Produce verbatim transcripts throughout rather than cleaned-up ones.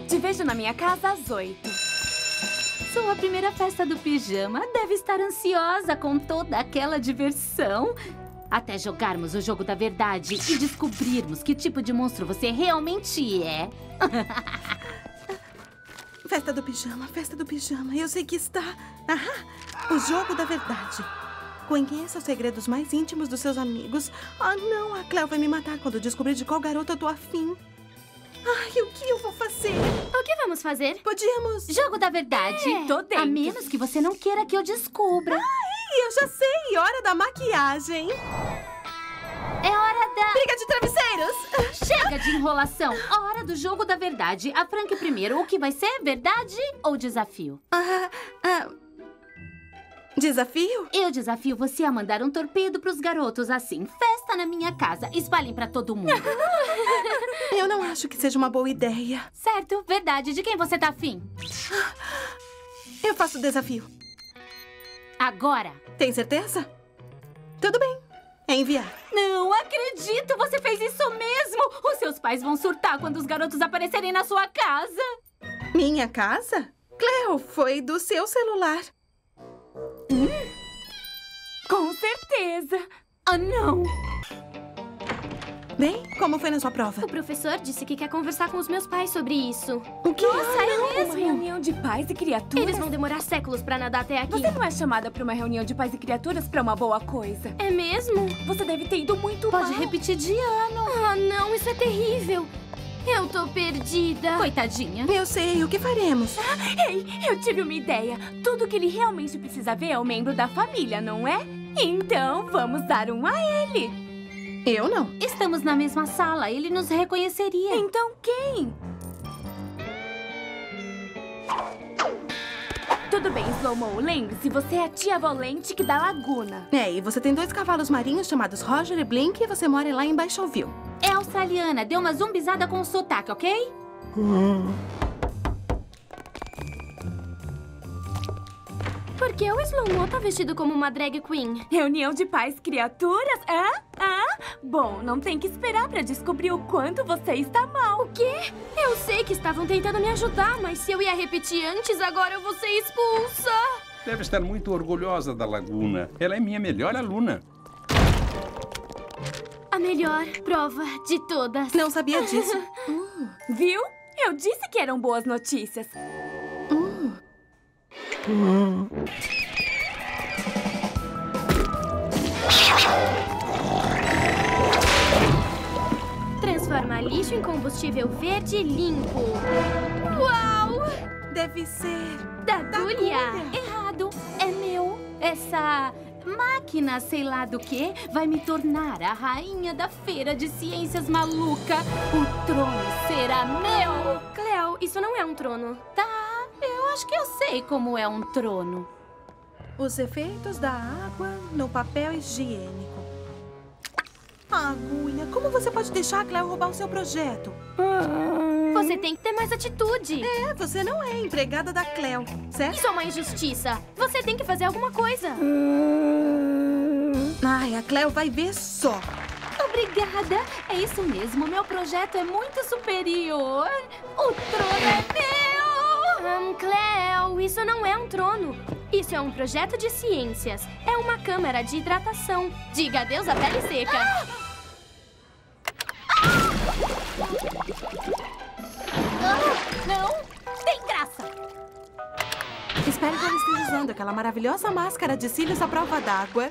Te vejo na minha casa às oito. Sua primeira festa do pijama deve estar ansiosa com toda aquela diversão. Até jogarmos o jogo da verdade e descobrirmos que tipo de monstro você realmente é. Festa do pijama, festa do pijama. Eu sei que está... Aham, o jogo da verdade. Conheça os segredos mais íntimos dos seus amigos. Ah, não, a Cleo vai me matar quando descobrir de qual garota eu tô afim. Ai, o que eu vou fazer? O que vamos fazer? Podíamos... Jogo da verdade. É, tô dentro. A menos que você não queira que eu descubra. Ai, eu já sei. Hora da maquiagem. É hora da... Briga de travesseiros. Chega de enrolação. A hora do jogo da verdade. A Frank primeiro. O que vai ser? Verdade ou desafio? Ah, ah... Desafio? Eu desafio você a mandar um torpedo pros garotos assim. Festa na minha casa. Espalhem pra todo mundo. Eu não acho que seja uma boa ideia. Certo, verdade. De quem você tá afim? Eu faço o desafio. Agora. Tem certeza? Tudo bem. É enviar. Não acredito! Você fez isso mesmo! Os seus pais vão surtar quando os garotos aparecerem na sua casa. Minha casa? Cleo, foi do seu celular. Hum? Com certeza. Ah, não! Bem, como foi na sua prova? O professor disse que quer conversar com os meus pais sobre isso. O que? Nossa, é mesmo? Uma reunião de pais e criaturas? Eles vão demorar séculos pra nadar até aqui. Você não é chamada pra uma reunião de pais e criaturas pra uma boa coisa. É mesmo? Você deve ter ido muito Pode mal. repetir de ano. Ah, não, isso é terrível. Eu tô perdida. Coitadinha. Eu sei, o que faremos? Ei, eu tive uma ideia. Tudo que ele realmente precisa ver é o membro da família, não é? Então, vamos dar um a ele. Eu não. Estamos na mesma sala. Ele nos reconheceria. Então quem? Tudo bem, Slow-Mo. Lembre-se, você é a tia Volente da Laguna. É, e você tem dois cavalos marinhos chamados Roger e Blink e você mora lá em Baixoville. É australiana. Deu uma zumbizada com sotaque, ok? Por que o Slow-Mo tá vestido como uma drag queen? Reunião de pais criaturas? Hã? Hã? Bom, não tem que esperar pra descobrir o quanto você está mal. O quê? Eu sei que estavam tentando me ajudar, mas se eu ia repetir antes, agora eu vou ser expulsa. Deve estar muito orgulhosa da Laguna. Ela é minha melhor aluna. A melhor prova de todas. Não sabia disso. hum. Viu? Eu disse que eram boas notícias. Hum. Hum. Transforma lixo em combustível verde limpo. Uau! Deve ser... Da Julia. Errado. É meu. Essa... máquina, sei lá do que, vai me tornar a rainha da feira de ciências maluca. O trono será meu. Cleo, isso não é um trono. Tá, eu acho que eu sei como é um trono. Os efeitos da água no papel higiênico. Agulha, como você pode deixar a Cleo roubar o seu projeto? Você tem que ter mais atitude. É, você não é empregada da Cleo, certo? Isso é uma injustiça. Você tem que fazer alguma coisa. Ai, a Cleo vai ver só. Obrigada. É isso mesmo. Meu projeto é muito superior. O trono é meu. Um, Cleo, isso não é um trono. Isso é um projeto de ciências. É uma câmara de hidratação. Diga adeus à pele seca. Ah! Ah, não, tem graça. Espero que ela esteja usando aquela maravilhosa máscara de cílios à prova d'água.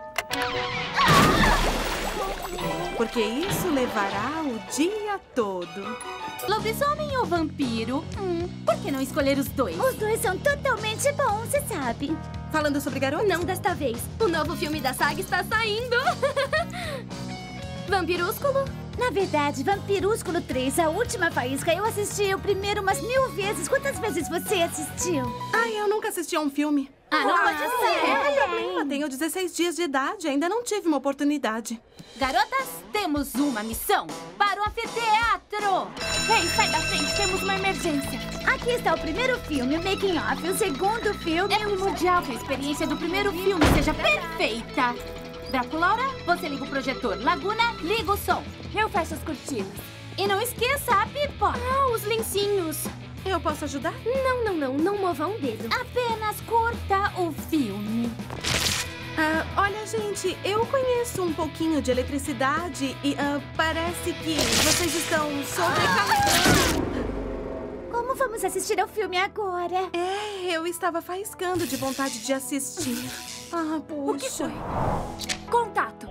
Porque isso levará o dia todo. Lobisomem ou vampiro? Hum, por que não escolher os dois? Os dois são totalmente bons, você sabe. Falando sobre garotos? Não desta vez. O novo filme da saga está saindo. Vampirúsculo? Na verdade, Vampirúsculo três, a última faísca, eu assisti o primeiro umas mil vezes. Quantas vezes você assistiu? Ai, eu nunca assisti a um filme. Ah, não ah, pode ser. Não tem problema, tenho dezesseis dias de idade, ainda não tive uma oportunidade. Garotas, temos uma missão para o anfiteatro. Ei, sai da frente, temos uma emergência. Aqui está o primeiro filme, o Making Off. O segundo filme... É primordial que a experiência do primeiro filme seja perfeita. Draculaura, você liga o projetor. Laguna, liga o som. Eu fecho as cortinas. E não esqueça a pipoca. Ah, os lencinhos. Eu posso ajudar? Não, não, não. Não mova um dedo. Apenas curta o filme. Ah, olha, gente, eu conheço um pouquinho de eletricidade e ah, parece que vocês estão sobrecarregando. Como vamos assistir ao filme agora? É, eu estava faiscando de vontade de assistir. Ah, puxa. O que foi? Contato.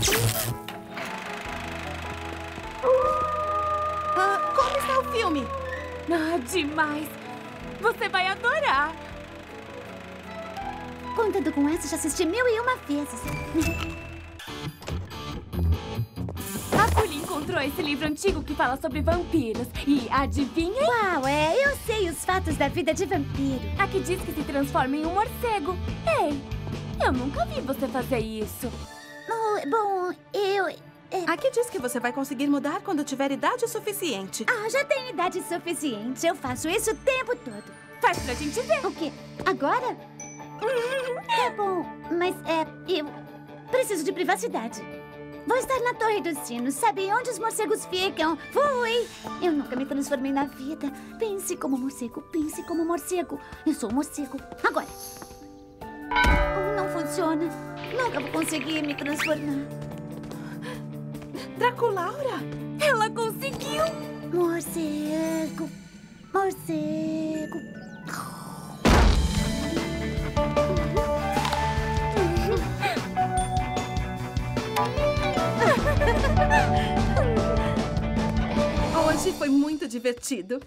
Ah, como está o filme? Ah, demais. Você vai adorar. Contando com essa, já assisti mil e uma vezes. A Puli encontrou esse livro antigo que fala sobre vampiros. E adivinha? Uau, é, eu sei os fatos da vida de vampiro. Aqui diz que se transforma em um morcego. Ei, eu nunca vi você fazer isso. Oh, bom, eu... é, Aqui diz que você vai conseguir mudar quando tiver idade suficiente. Ah, já tenho idade suficiente. Eu faço isso o tempo todo. Faz pra gente ver. O quê? Agora? Tá bom, mas é... eu preciso de privacidade. Vou estar na Torre dos Sinos. Sabe onde os morcegos ficam? Fui! Eu nunca me transformei na vida. Pense como morcego, pense como morcego. Eu sou um morcego. Agora. Não funciona. Nunca vou conseguir me transformar. Draculaura? Ela conseguiu. Morcego. Morcego. Hoje foi muito divertido.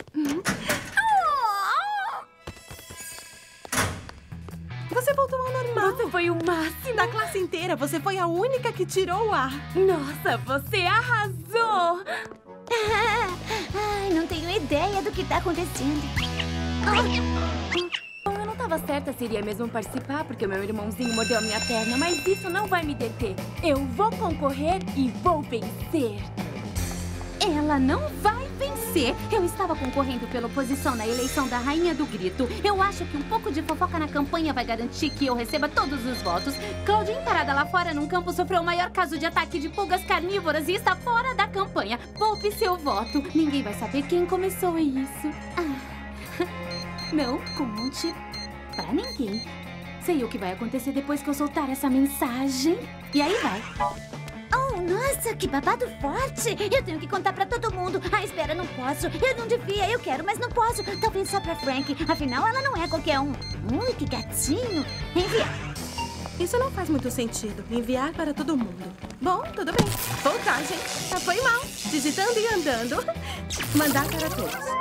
Você voltou ao normal. Você foi o máximo. Da classe inteira, você foi a única que tirou o ar. Nossa, você arrasou. Ai, não tenho ideia do que tá acontecendo. Bom, eu não tava certa se iria mesmo participar, porque o meu irmãozinho mordeu a minha perna, mas isso não vai me deter. Eu vou concorrer e vou vencer. Ela não vai vencer. Eu estava concorrendo pela oposição na eleição da Rainha do Grito. Eu acho que um pouco de fofoca na campanha vai garantir que eu receba todos os votos. Claudine, parada lá fora num campo, sofreu o maior caso de ataque de pulgas carnívoras e está fora da campanha. Poupe seu voto. Ninguém vai saber quem começou isso. Ah. Não conte pra ninguém. Sei o que vai acontecer depois que eu soltar essa mensagem. E aí vai. Oh, nossa, que babado forte! Eu tenho que contar pra todo mundo. Ah, espera, não posso. Eu não devia, eu quero, mas não posso. Talvez só pra Frank. Afinal, ela não é qualquer um. Ui, que gatinho. Enviar. Isso não faz muito sentido. Enviar para todo mundo. Bom, tudo bem. Voltagem. Já foi mal. Digitando e andando. Mandar para todos.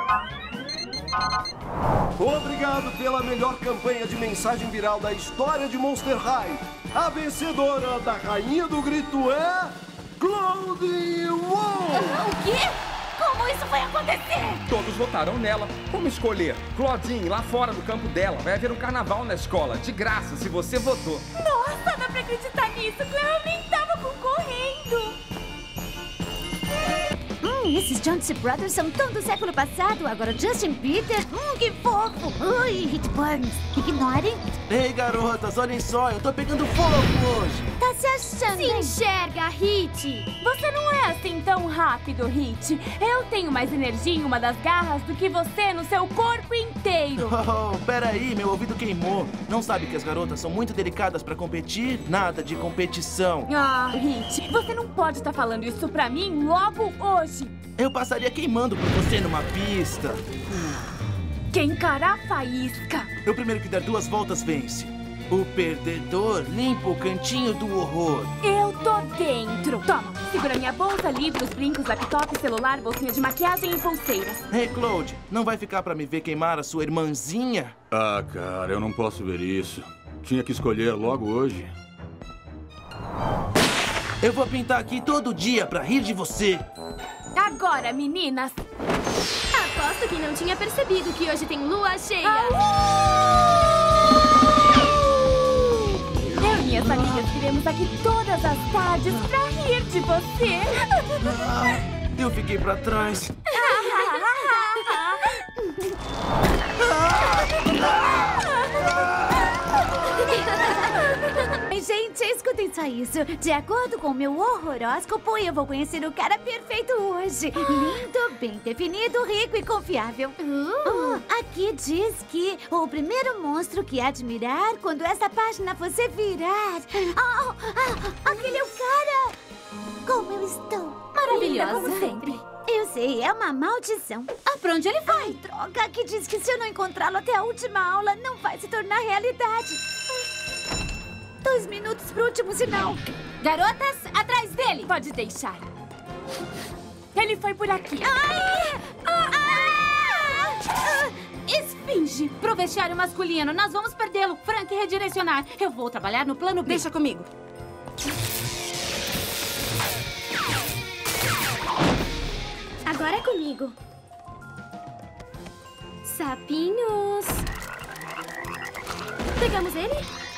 Obrigado pela melhor campanha de mensagem viral da história de Monster High. A vencedora da Rainha do Grito é... Claudine Wong! O quê? Como isso vai acontecer? Todos votaram nela. Vamos escolher. Claudine, lá fora do campo dela. Vai haver um carnaval na escola. De graça, se você votou. Nossa, dá pra acreditar nisso. Cleo nem tava concorrendo. Hum, esses Johnson Brothers são tão do século passado. Agora Justin Bieber. Hum, que fofo. Ui, Hit Burns. Ignorem. Ei, garotas, olhem só. Eu tô pegando fogo hoje. Tá se achando, Se hein? enxerga, Hit. Você não é assim tão rápido, Hit. Eu tenho mais energia em uma das garras do que você no seu corpo inteiro. Oh, peraí, meu ouvido queimou. Não sabe que as garotas são muito delicadas pra competir? Nada de competição. Ah, Hit, você não pode estar falando isso pra mim logo hoje. Eu passaria queimando por você numa pista. Quem encarar a faísca. O primeiro que der duas voltas vence. O perdedor limpa o cantinho do horror. Eu tô dentro. Toma, segura minha bolsa, livros, brincos, laptop, celular, bolsinha de maquiagem e pulseiras. Hey, Claude, não vai ficar pra me ver queimar a sua irmãzinha? Ah, cara, eu não posso ver isso. Tinha que escolher logo hoje. Eu vou pintar aqui todo dia pra rir de você. Agora, meninas. Aposto que não tinha percebido que hoje tem lua cheia. Eu e minhas amigas viremos aqui todas as tardes pra rir de você. Eu fiquei pra trás. Gente, escuta escutem só isso. De acordo com o meu horóscopo, eu vou conhecer o cara perfeito hoje. Lindo, bem definido, rico e confiável. Oh, aqui diz que o primeiro monstro que admirar quando essa página você virar. Oh, oh, aquele é o cara. Como eu estou? Maravilhosa. Linda como sempre. Eu sei, é uma maldição. Ah, pra onde ele foi? Ai, droga, que diz que se eu não encontrá-lo até a última aula, não vai se tornar realidade. Dois minutos pro último sinal. Garotas, atrás dele! Pode deixar. Ele foi por aqui. Ai! Ah! Ah! Ah! Esfinge pro vestiário masculino. Nós vamos perdê-lo. Frank, redirecionar. Eu vou trabalhar no plano B. Deixa comigo. Agora é comigo. Sapinhos. Pegamos ele?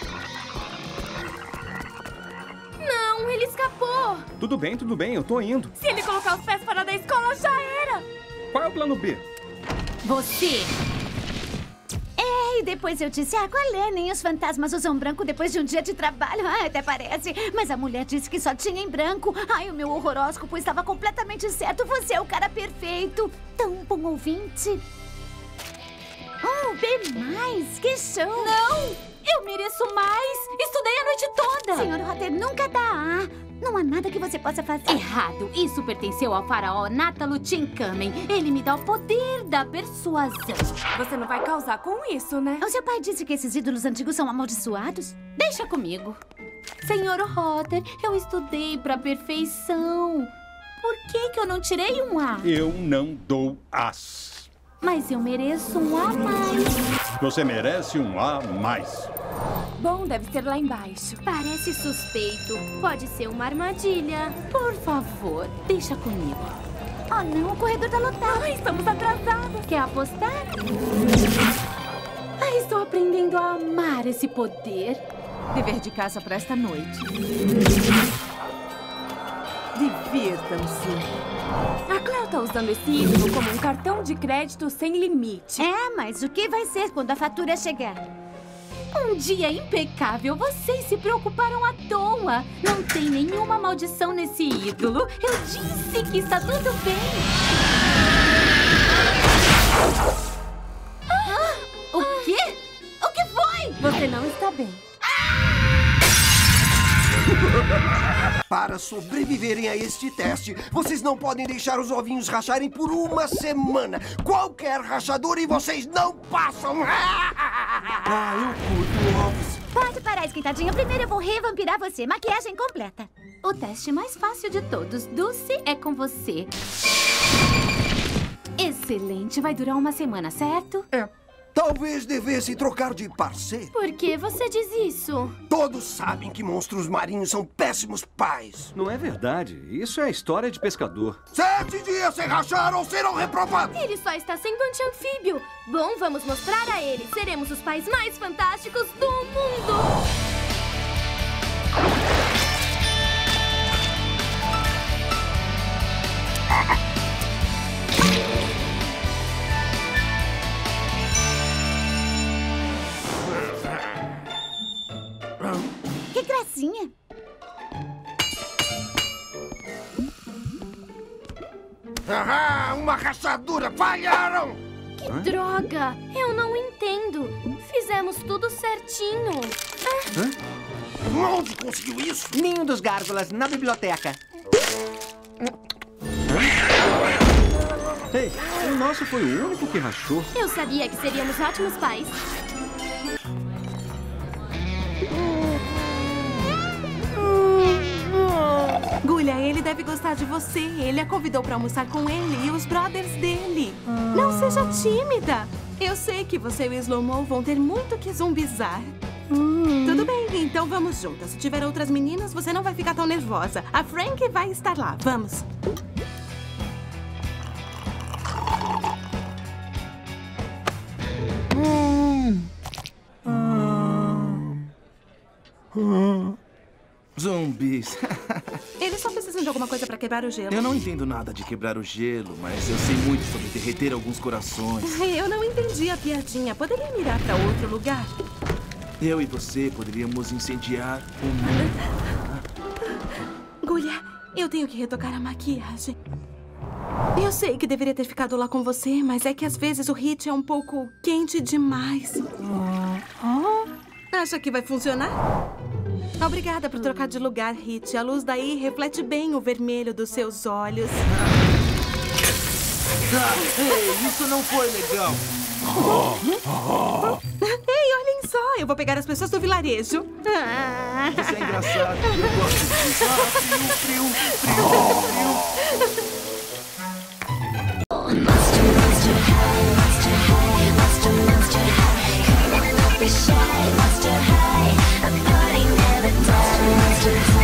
Não, ele escapou. Tudo bem, tudo bem, eu tô indo. Se ele colocar os pés fora da escola, já era. Qual é o plano B? Você. É, e depois eu disse, ah, qual é? Nem os fantasmas usam branco depois de um dia de trabalho. Ah, até parece. Mas a mulher disse que só tinha em branco. Ai, o meu horóscopo estava completamente certo. Você é o cara perfeito. Tão bom ouvinte. Oh, B mais, que show. Não, eu mereço mais. Estudei a noite toda. Senhor Rotter nunca dá A. Não há nada que você possa fazer. Errado. Isso pertenceu ao faraó Nátalo Tinkamen. Ele me dá o poder da persuasão. Você não vai causar com isso, né? O seu pai disse que esses ídolos antigos são amaldiçoados? Deixa comigo. Senhor Rotter, eu estudei pra perfeição. Por que que eu não tirei um A? Eu não dou As. Mas eu mereço um A mais. Você merece um A mais. Bom, deve ser lá embaixo. Parece suspeito. Pode ser uma armadilha. Por favor, deixa comigo. Oh, não, o corredor tá lotado. Ai, estamos atrasados. Quer apostar? Ai, estou aprendendo a amar esse poder. Dever de casa para esta noite. Divirtam-se. A Cleo tá usando esse ídolo como um cartão de crédito sem limite. É, mas o que vai ser quando a fatura chegar? Um dia impecável. Vocês se preocuparam à toa. Não tem nenhuma maldição nesse ídolo. Eu disse que está tudo bem. Ah, o quê? O que foi? Você não está bem. Para sobreviverem a este teste, vocês não podem deixar os ovinhos racharem por uma semana. Qualquer rachadura e vocês não passam. Ah, eu curto ovos. Pode parar, esquentadinho. Primeiro eu vou revampirar você. Maquiagem completa. O teste mais fácil de todos. Dulce, é com você. Excelente. Vai durar uma semana, certo? É. Talvez devesse trocar de parceiro. Por que você diz isso? Todos sabem que monstros marinhos são péssimos pais. Não é verdade. Isso é a história de pescador. Sete dias sem rachar ou serão reprovados. Ele só está sendo anti-anfíbio. Bom, vamos mostrar a ele. Seremos os pais mais fantásticos do mundo. Que gracinha. Ah, uma rachadura! Falharam! Que Hã? droga! Eu não entendo. Fizemos tudo certinho. Ah. Onde conseguiu isso? Ninho dos Gárgulas, na biblioteca. Ei, o nosso foi o único que rachou. Eu sabia que seríamos ótimos pais. Gulha, ele deve gostar de você. Ele a convidou pra almoçar com ele e os brothers dele. Hum. Não seja tímida. Eu sei que você e o Slow-Mo vão ter muito que zumbizar. Hum. Tudo bem, então vamos juntas. Se tiver outras meninas, você não vai ficar tão nervosa. A Frank vai estar lá. Vamos. Hum. Hum. Hum. Zumbis. Eles só precisam de alguma coisa pra quebrar o gelo. Eu não entendo nada de quebrar o gelo, mas eu sei muito sobre derreter alguns corações. Eu não entendi a piadinha. Poderia mirar pra outro lugar? Eu e você poderíamos incendiar o mundo. Gulha, eu tenho que retocar a maquiagem. Eu sei que deveria ter ficado lá com você, mas é que às vezes o Hit é um pouco quente demais. Acha que vai funcionar? Obrigada por trocar de lugar, Hit. A luz daí reflete bem o vermelho dos seus olhos. Ah, ei, isso não foi legal. Ei, olhem só, eu vou pegar as pessoas do vilarejo. Isso é engraçado. Eu gosto disso. Ah, frio, frio, frio, frio. Monster, monster high, monster high, monster, monster high. Come on, don't be shy, monster high. A party never dies. Monster, monster high.